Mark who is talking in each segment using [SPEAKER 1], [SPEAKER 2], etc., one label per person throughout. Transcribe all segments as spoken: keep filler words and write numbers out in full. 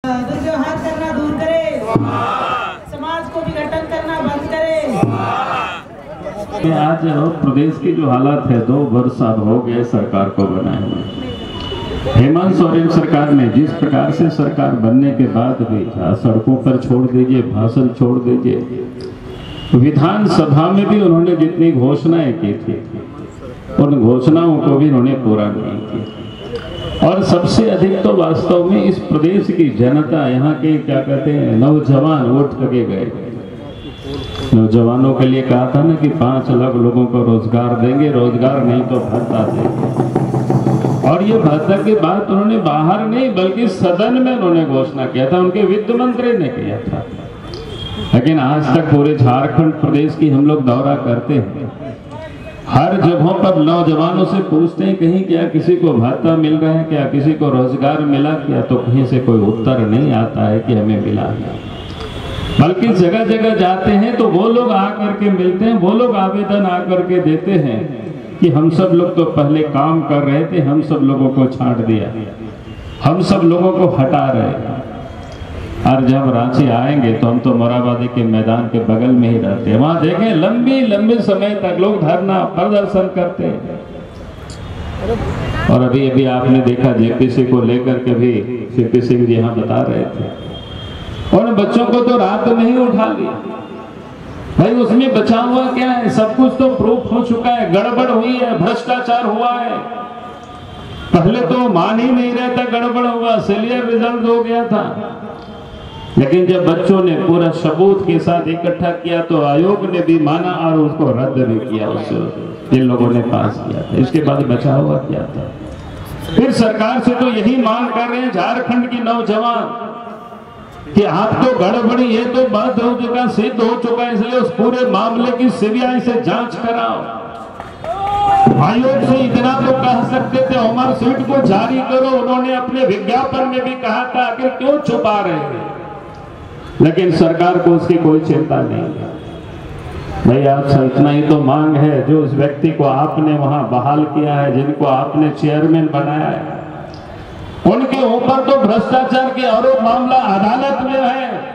[SPEAKER 1] दुर्व्यवहार करना दूर करे, समाज को विघटन करना बंद करे।
[SPEAKER 2] आज प्रदेश की जो हालात है, दो वर्ष अब हो गए सरकार को बनाए हुए। हेमंत सोरेन सरकार ने जिस प्रकार से सरकार बनने के बाद भी सड़कों पर छोड़ दीजिए, भाषण छोड़ दीजिए, विधानसभा में भी उन्होंने जितनी घोषणाएं की थी उन घोषणाओं को भी उन्होंने पूरा नहीं किया। और सबसे अधिक तो वास्तव में इस प्रदेश की जनता, यहाँ के क्या कहते हैं नौजवान उठ के गए। नौजवानों के लिए कहा था ना कि पांच लाख लोगों को रोजगार देंगे, रोजगार नहीं तो भत्ता देंगे। और ये भत्ता की बात उन्होंने बाहर नहीं बल्कि सदन में उन्होंने घोषणा किया था, उनके वित्त मंत्री ने किया था। लेकिन आज तक पूरे झारखंड प्रदेश की हम लोग दौरा करते हैं, हर जगहों पर नौजवानों से पूछते हैं कहीं क्या किसी को भत्ता मिल रहा है, क्या किसी को रोजगार मिला क्या, तो कहीं से कोई उत्तर नहीं आता है कि हमें मिला है। बल्कि जगह जगह जाते हैं तो वो लोग आकर के मिलते हैं, वो लोग आवेदन आकर के देते हैं कि हम सब लोग तो पहले काम कर रहे थे, हम सब लोगों को छांट दिया, हम सब लोगों को हटा रहे। और जब रांची आएंगे तो हम तो मोराबादी के मैदान के बगल में ही रहते हैं, वहां देखें लंबी लंबे समय तक लोग धरना प्रदर्शन करते हैं। और अभी अभी आपने देखा जेपीसी को लेकर के भी जेपीसी भी यहाँ बता रहे थे, और बच्चों को तो रात में ही उठा लिया। भाई उसमें बचा हुआ क्या है? सब कुछ तो प्रूफ हो चुका है, गड़बड़ हुई है, भ्रष्टाचार हुआ है। पहले तो मान ही नहीं रहता गड़बड़ हुआ, सीरियल रिजल्ट हो गया था। लेकिन जब बच्चों ने पूरा सबूत के साथ इकट्ठा किया तो आयोग ने भी माना और उसको रद्द भी किया, उससे जिन लोगों ने पास किया था। इसके बाद बचा हुआ क्या था? फिर सरकार से तो यही मांग कर रहे हैं झारखंड की नौजवान कि आप तो गड़बड़ी ये तो बात हो चुका, सिद्ध हो चुका है, इसलिए उस पूरे मामले की सीबीआई से जांच कराओ। आयोग से इतना तो कह सकते थे उमर सीट को जारी करो, उन्होंने अपने विज्ञापन में भी कहा था, आखिर क्यों छुपा रहे हैं? लेकिन सरकार को उसकी कोई चिंता नहीं है। भाई आपसे इतना ही तो मांग है, जो उस व्यक्ति को आपने वहां बहाल किया है, जिनको आपने चेयरमैन बनाया है, उनके ऊपर तो भ्रष्टाचार के आरोप मामला अदालत में है।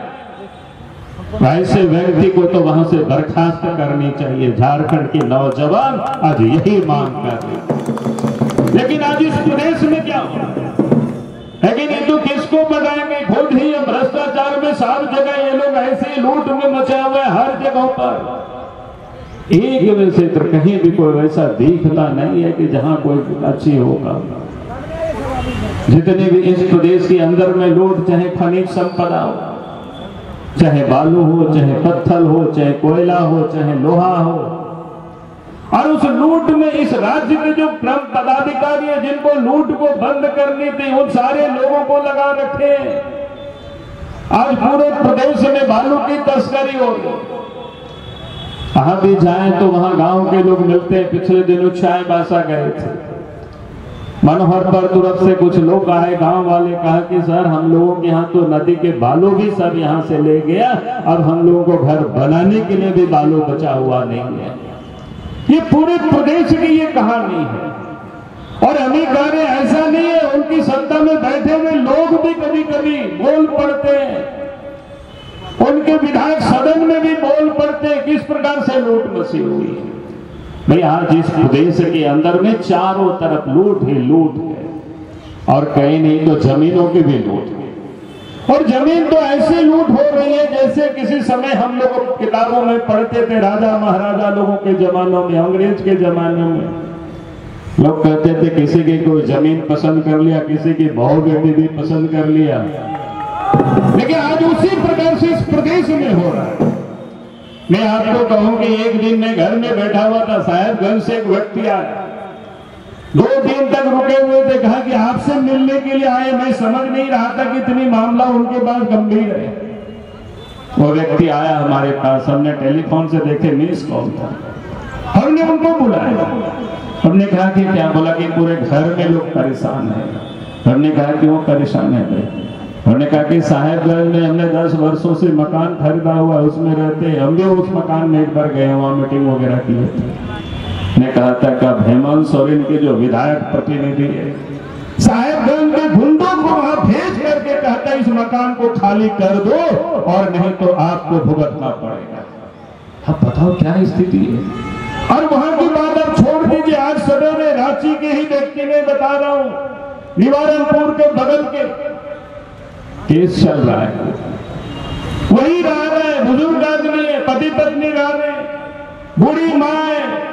[SPEAKER 2] ऐसे व्यक्ति को तो वहां से बर्खास्त करनी चाहिए। झारखंड के नौजवान आज यही मांग कर रहे। लेकिन आज इस प्रदेश में क्या हो? लेकिन ये तो किसको बताएंगे? खुद ही भ्रष्टाचार में सब जगह ये लोग ऐसे लूट में मचे हुए हैं, हर जगह पर। एक में से तो कहीं भी कोई वैसा दिखता नहीं है कि जहां कोई अच्छी होगा। जितने भी इस प्रदेश के अंदर में लूट, चाहे खनिज संपदा हो, चाहे बालू हो, चाहे पत्थर हो, चाहे कोयला हो, चाहे लोहा हो, और उस लूट में इस राज्य के जो क्रम पदाधिकारी है जिनको लूट को बंद करनी थी, उन सारे लोगों को लगा रखे। आज पूरे प्रदेश में बालू की तस्करी हो रही। कहां भी जाए तो वहां गांव के लोग मिलते हैं। पिछले दिनों चाईबासा गए थे, मनोहर पर तरफ से कुछ लोग आए, गांव वाले कहा कि सर हम लोगों के यहाँ तो नदी के बालू भी सब यहाँ से ले गया, अब हम लोगों को घर बनाने के लिए भी बालू बचा हुआ नहीं है। ये पूरे प्रदेश की ये कहानी है। और अमीर कह रहे ऐसा नहीं है, उनकी सत्ता में बैठे हुए लोग भी कभी कभी बोल पड़ते हैं, उनके विधायक सदन में भी बोल पड़ते हैं किस प्रकार से लूट मची हुई है। भाई आज इस प्रदेश के अंदर में चारों तरफ लूट ही लूट है, और कहीं नहीं तो जमीनों की भी लूट है। और जमीन तो ऐसे लूट हो रही है जैसे किसी समय हम लोग किताबों में पढ़ते थे, राजा महाराजा लोगों के जमानों में, अंग्रेज के जमानों में। लोग कहते थे किसी की कोई जमीन पसंद कर लिया, किसी की बहू बेटी भी पसंद कर लिया। लेकिन आज उसी प्रकार से इस प्रदेश में हो रहा है। मैं आपको कहूं कि एक दिन मैं घर में बैठा हुआ था, साहेबगंज से एक व्यक्ति आया, दो दिन तक रुके हुए थे, कहा कि आपसे मिलने के लिए आए। मैं समझ नहीं रहा था कि इतनी मामला उनके पास गंभीर है। वो व्यक्ति आया हमारे पास, हमने टेलीफोन से देखे मिस कॉल था, हमने उनको बुलाया। हमने कहा कि क्या? बोला कि पूरे घर में लोग परेशान हैं। हमने कहा कि वो परेशान है भाई। उन्होंने कहा कि साहेबगंज में हमने दस वर्षों से मकान खरीदा हुआ, उसमें रहते हैं, हम भी उस मकान में एक बार गए, वहां मीटिंग वगैरह किए थे। ने कहा था कि हेमंत सोरेन के जो विधायक प्रतिनिधि है साहेबगंज के गुंडों को वहां भेज करके कहता इस मकान को खाली कर दो और नहीं तो आपको भुगतना पड़ेगा। अब बताओ क्या स्थिति है। और वहां की बात आप छोड़ दीजिए, आज सवेरे रांची के ही व्यक्ति में बता रहा हूं, निवारणपुर के बगल के केस चल रहा है, वही रह रहे हैं, बुजुर्ग आदमी है, पति पत्नी रह रहे हैं, बूढ़ी माँ है,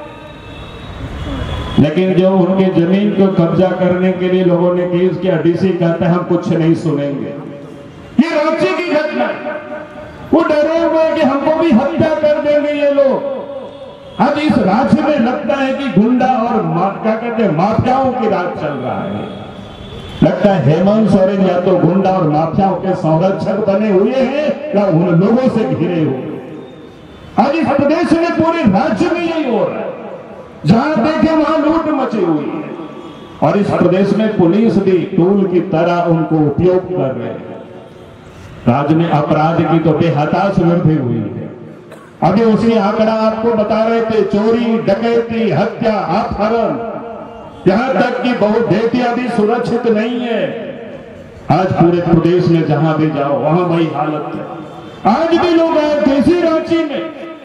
[SPEAKER 2] लेकिन जो उनके जमीन को कब्जा करने के लिए लोगों ने केस किया, डीसी कहता है हम कुछ नहीं सुनेंगे। ये रांची की घटना, वो डरे हुए कि हमको भी हत्या कर देंगे ये लोग। अब इस राज्य में लगता है कि गुंडा और क्या कहते हैं माफियाओं की राज चल रहा है। लगता है हेमंत सोरेन या तो गुंडा और माफियाओं के संरक्षक बने हुए हैं या उन लोगों से घिरे हुए। आज इस प्रदेश में पूरे राज्य में यही हो रहा है, जहां देखे वहां लूट मची हुई है और इस प्रदेश में पुलिस भी टूल की तरह उनको उपयोग कर रहे हैं। राज्य में अपराध की तो बेहताश वृद्धि हुई है। अभी उसी आंकड़ा आपको बता रहे थे, चोरी, डकैती, हत्या, अपहरण, यहां तक कि बहुत बेटियां भी सुरक्षित नहीं है। आज पूरे प्रदेश में जहां भी जाओ वहां वही हालत है। आज भी लोग आए थे इसी रांची में,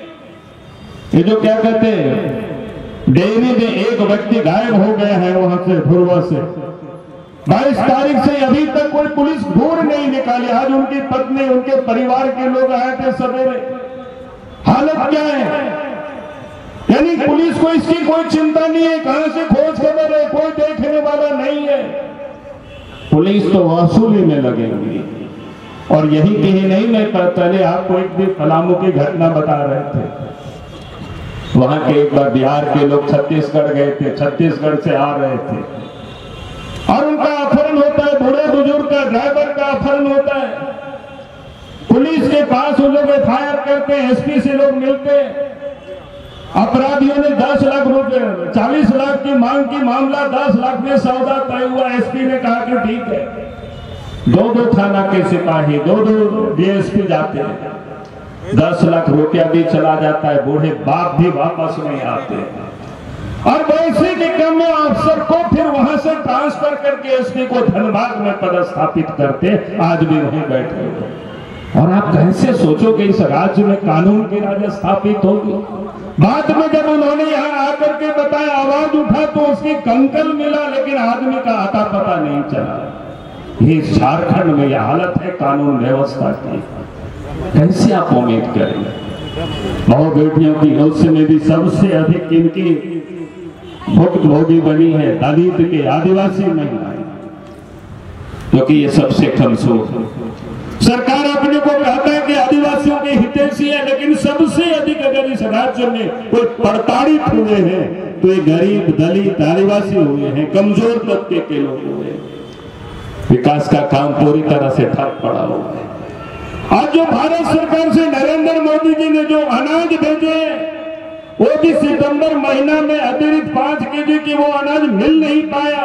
[SPEAKER 2] ये जो क्या कहते हैं डेयरी में एक व्यक्ति गायब हो गया है वहां से, भुरवा से। बाईस तारीख से अभी तक कोई पुलिस ढूंढ नहीं निकाली। आज उनकी पत्नी, उनके परिवार के लोग आए थे सवेरे। हालत क्या है, यानी पुलिस को इसकी कोई चिंता नहीं है, कहां से खोज खबर है, कोई देखने वाला नहीं है। पुलिस तो वसूली में लगेगी। और यही कही नहीं, मैं पहले आपको एक दिन पलामू की घटना बता रहे थे। वहां के एक बार बिहार के लोग छत्तीसगढ़ गए थे, छत्तीसगढ़ से आ रहे थे और उनका अपहरण होता है, बूढ़े बुजुर्ग का, ड्राइवर का अपहरण होता है। पुलिस के पास वो लोग एफ आई आर करते हैं, एसपी से लोग मिलते हैं। अपराधियों ने दस लाख रुपए, चालीस लाख की मांग की, मामला दस लाख में सौदा तय हुआ। एसपी ने कहा कि ठीक है। दो दो थाना के सिपाही, दो दो डीएसपी जाते हैं, दस लाख रुपया भी चला जाता है, बूढ़े बाप भी वापस नहीं आते। और वैसे के क्रम में अफसर को फिर वहां से ट्रांसफर करके एसपी को धनबाद में पदस्थापित करते, आज भी वहीं बैठे हुए। और आप कैसे सोचो कि इस राज्य में कानून की राज स्थापित होगी। बाद में जब उन्होंने यहाँ आकर के बताया, आवाज उठा तो उसकी कंकल मिला, लेकिन आदमी का आता पता नहीं चला। ये झारखंड में यह हालत है कानून व्यवस्था की, कैसे आप उम्मीद करेंगे। बहु बेटियों की उससे में भी सबसे अधिक इनकी भुक्तभोगी बनी है दलित के, आदिवासी महिलाएं, क्योंकि ये सबसे कमजोर। सरकार अपने को कहता है कि आदिवासियों के हितैषी है, लेकिन सबसे अधिक अगर इस राज्य में कोई प्रताड़ित हुए हैं तो ये गरीब, दलित, आदिवासी हुए हैं, कमजोर तबके के लोग हुए हैं। विकास का काम पूरी तरह से ठप पड़ा हुआ है। आज जो भारत सरकार से नरेंद्र मोदी जी ने जो अनाज भेजे, वो भी सितंबर महीना में अतिरिक्त पांच केजी की वो अनाज मिल नहीं पाया।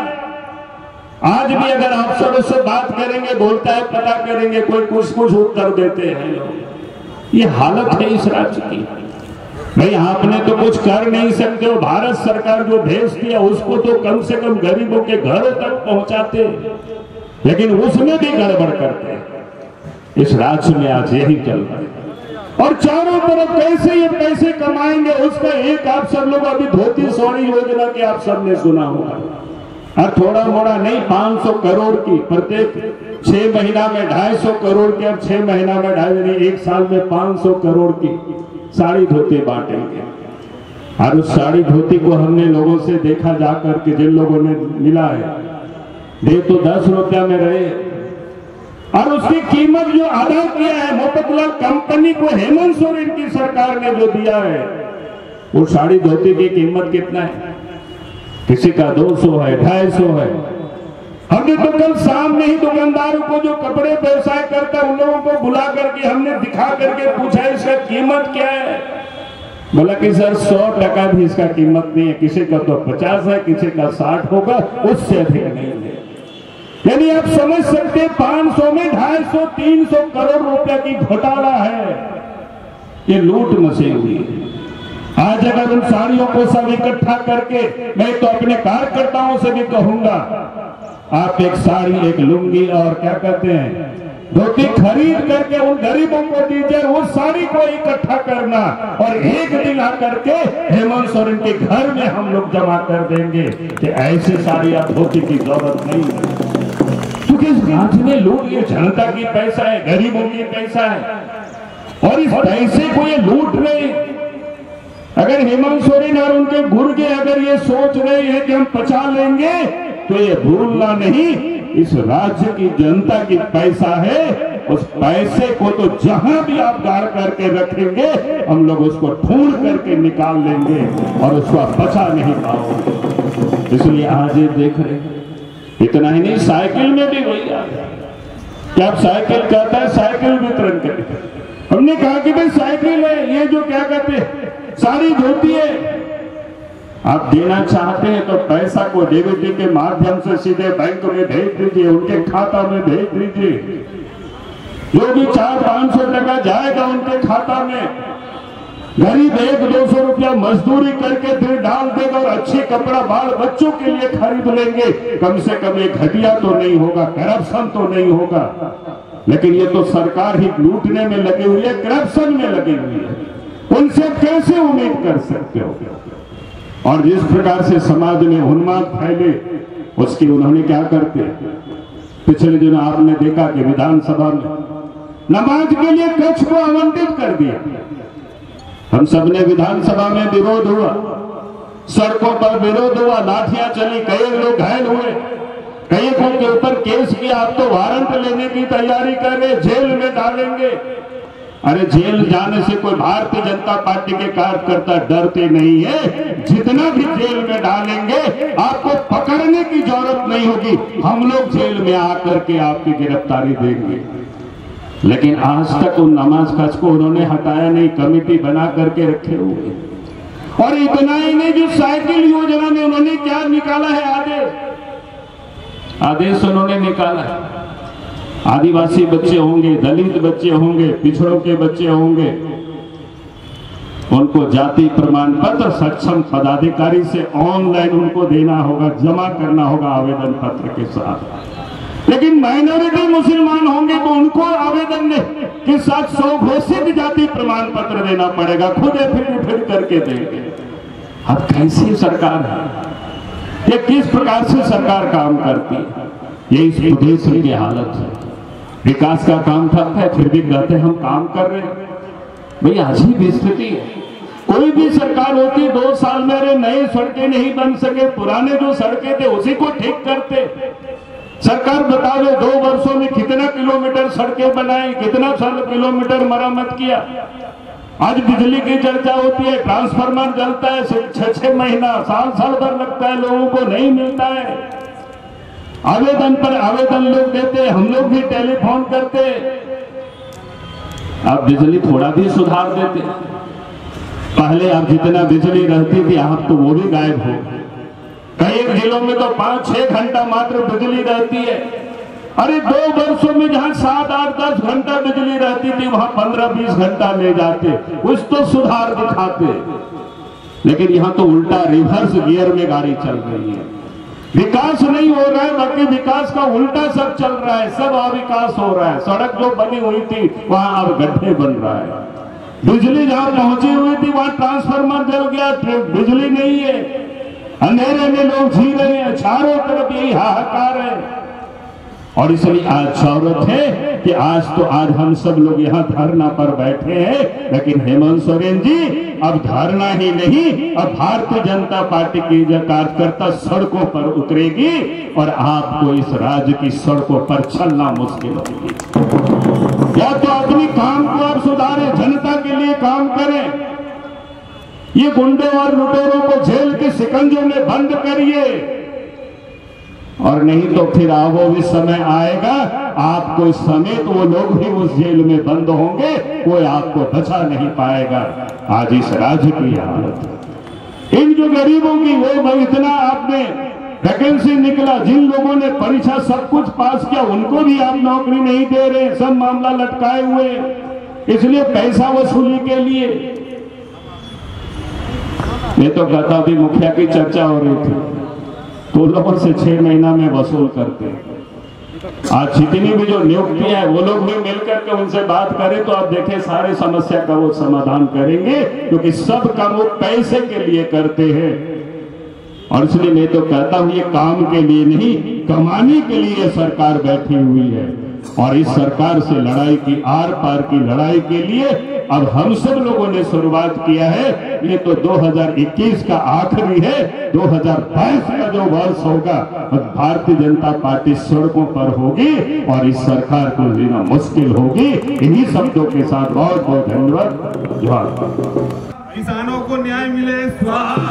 [SPEAKER 2] आज भी अगर अफसरों से बात करेंगे, बोलता है पता करेंगे, कोई कुछ कुछ उत्तर देते हैं लोग। ये हालत है इस राज्य की। भाई आपने तो कुछ कर नहीं सकते हो, भारत सरकार जो भेजती है उसको तो कम से कम गरीबों के घरों तक पहुंचाते, लेकिन उसमें भी गड़बड़ करते हैं। इस राज्य में आज यही चल रहा है। और चारों तरफ कैसे ये पैसे कमाएंगे, उसका एक आप सब लोग अभी धोती सौड़ी योजना के आप सब ने सुना होगा। और थोड़ा मोड़ा नहीं, पांच सौ करोड़ की प्रत्येक छह महीना में ढाई सौ करोड़ की, अब छह महीना में ढाई, एक साल में पांच सौ करोड़ की साड़ी धोती बांटेंगे। और उस साड़ी धोती को हमने लोगों से देखा जाकर के, जिन लोगों ने मिला है, दे तो दस रुपया में रहे, और उसकी कीमत जो अदा किया है मोतीलाल कंपनी को हेमंत सोरेन की सरकार ने जो दिया है, वो साड़ी धोती की कीमत कितना है? किसी का दो सौ है, ढाई सौ है। हमने तो कल शाम में ही दुकानदारों को जो कपड़े व्यवसाय करता है उन लोगों को बुला करके हमने दिखा करके पूछा इसका कीमत क्या है। बोला कि सर सौ टका भी इसका कीमत नहीं है, किसी का तो पचास है, किसी का साठ होगा, उससे अधिक नहीं है। यानी आप समझ सकते हैं पांच सौ में ढाई सौ तीन सौ करोड़ रुपया की घोटाला है, ये लूट मची हुई है। आज अगर उन साड़ियों को सब इकट्ठा करके, मैं तो अपने कार्यकर्ताओं से भी कहूंगा, आप एक साड़ी, एक लुंगी और क्या कहते हैं धोती खरीद करके उन गरीबों को दीजिए, उस साड़ी को इकट्ठा करना और एक दिन आकर के हेमंत सोरेन के घर में हम लोग जमा कर देंगे कि ऐसी साड़ी या धोती की जरूरत नहीं है, क्योंकि इस राज्य में लूट, ये जनता की पैसा है, गरीबों की पैसा है और इस पैसे को ये लूट रहे। अगर हेमंत सोरेन और उनके गुर्गे अगर ये सोच रहे हैं कि हम पचा लेंगे, तो ये भूलना नहीं, इस राज्य की जनता की पैसा है, उस पैसे को तो जहां भी आप गाड़ करके रखेंगे हम लोग उसको ढूंढ करके निकाल लेंगे और उसको आप बचा नहीं पाओगे। इसलिए आज ये देख रहे हैं, इतना ही नहीं, साइकिल में भी वही आ गया कि आप साइकिल कहता है साइकिल वितरण करें। हमने कहा कि भाई साइकिल है, ये जो क्या कहते हैं साड़ी धोती है, आप देना चाहते हैं तो पैसा को डीबीटी के माध्यम से सीधे बैंक में भेज दीजिए, उनके खाता में भेज दीजिए, जो भी चार पांच सौ टका जाएगा उनके खाता में, गरीब एक दो सौ रुपया मजदूरी करके फिर डाल देगा और अच्छी कपड़ा बाल बच्चों के लिए खरीद लेंगे। कम से कम ये घटिया तो नहीं होगा, करप्शन तो नहीं होगा, लेकिन ये तो सरकार ही लूटने में लगी हुई है, करप्शन में लगी हुई है, उनसे कैसे उम्मीद कर सकते हो। और जिस प्रकार से समाज में उन्माद फैले उसकी उन्होंने क्या करते, पिछले दिनों आपने देखा कि विधानसभा में नमाज के लिए कक्ष को आवंटित कर दिया, हम सबने विधानसभा में विरोध हुआ, सड़कों पर विरोध हुआ, लाठियां चली, कई लोग घायल हुए, कई के ऊपर केस किया, आप तो वारंट लेने की तैयारी कर रहे, जेल में डालेंगे। अरे जेल जाने से कोई भारतीय जनता पार्टी के कार्यकर्ता डरते नहीं है, जितना भी जेल में डालेंगे आपको पकड़ने की जरूरत नहीं होगी, हम लोग जेल में आकर के आपकी गिरफ्तारी देंगे। लेकिन आज तक उन नमाज कक्ष को उन्होंने हटाया नहीं, कमेटी बना करके रखे हुए। और इतना ही नहीं, जो साइकिल योजना में उन्होंने क्या निकाला है आदेश, आदेश उन्होंने निकाला है, आदिवासी बच्चे होंगे, दलित बच्चे होंगे, पिछड़ों के बच्चे होंगे, उनको जाति प्रमाण पत्र सक्षम पदाधिकारी से ऑनलाइन उनको देना होगा, जमा करना होगा आवेदन पत्र के साथ। लेकिन माइनॉरिटी मुसलमान होंगे तो उनको आवेदन के साथ सौ घोषित जाति प्रमाण पत्र देना पड़ेगा, खुद फिर फिर करके देंगे। अब कैसी सरकार है ये, किस प्रकार से सरकार काम करती है, ये इस प्रदेश की हालत है। विकास का काम था, फिर भी कहते हम काम कर रहे हैं। भाई अजीब स्थिति है, कोई भी सरकार होती दो साल में अरे नई सड़कें नहीं बन सके, पुराने जो सड़कें थे उसी को ठीक करते। सरकार बतावे दो वर्षों में कितना किलोमीटर सड़कें बनाई, कितना साल किलोमीटर मरम्मत किया। आज बिजली की चर्चा होती है, ट्रांसफार्मर जलता है छह छह महीना साल साल भर लगता है, लोगों को नहीं मिलता है। आवेदन पर आवेदन लोग देते, हम लोग भी टेलीफोन करते, अब बिजली थोड़ा भी सुधार देते। पहले अब जितना बिजली रहती थी आप तो वो भी गायब हो, कई जिलों में तो पांच छह घंटा मात्र बिजली रहती है। अरे दो वर्षों में जहां सात आठ दस घंटा बिजली रहती थी वहां पंद्रह बीस घंटा ले जाते, कुछ तो सुधार दिखाते। लेकिन यहां तो उल्टा रिवर्स गियर में गाड़ी चल रही है, विकास नहीं हो रहा है, बल्कि विकास का उल्टा सब चल रहा है, सब अविकास हो रहा है। सड़क जो बनी हुई थी वहां अब गड्ढे बन रहा है, बिजली जहां पहुंची हुई थी वहां ट्रांसफार्मर जल गया, बिजली नहीं है, अंधेरे में लोग जी रहे हैं, चारों तरफ यही हाहाकार है। और इसलिए आज जरूरत है कि आज तो आज हम सब लोग यहाँ धरना पर बैठे हैं, लेकिन हेमंत सोरेन जी अब धरना ही नहीं, अब भारतीय जनता पार्टी की कार्यकर्ता सड़कों पर उतरेगी और आपको इस राज्य की सड़कों पर चलना मुश्किल होगी। या तो अपनी काम को आप सुधारें, जनता के लिए काम करें, ये गुंडों और लुटेरों को जेल के शिकंजों में बंद करिए, और नहीं तो फिर आओ भी समय आएगा आपको समेत वो लोग भी उस जेल में बंद होंगे, कोई आपको बचा नहीं पाएगा। आज इस राज्य की हालत, इन जो गरीबों की वो इतना आपने वैकेंसी निकला, जिन लोगों ने परीक्षा सब कुछ पास किया उनको भी आप नौकरी नहीं दे रहे, सब मामला लटकाए हुए, इसलिए पैसा वसूली के लिए। ये तो कहता भी मुखिया की चर्चा हो रही थी, तो लोगों से छह महीना में वसूल करते, आज जितनी भी जो नियुक्तियां है वो लोग भी मिलकर के उनसे बात करें तो आप देखें सारे समस्या का वो समाधान करेंगे, क्योंकि सब काम वो पैसे के लिए करते हैं। और इसलिए मैं तो कहता हूं ये काम के लिए नहीं, कमाने के लिए सरकार बैठी हुई है। और इस सरकार से लड़ाई की, आर पार की लड़ाई के लिए अब हम सब लोगों ने शुरुआत किया है। ये तो दो हज़ार इक्कीस का आखिरी है, दो हज़ार बाईस का जो वर्ष होगा भारतीय जनता पार्टी सड़कों पर होगी और इस सरकार को जीना मुश्किल होगी। इन्हीं शब्दों के साथ बहुत बहुत धन्यवाद। जवाहर।
[SPEAKER 3] किसानों को न्याय मिले, स्वाहा।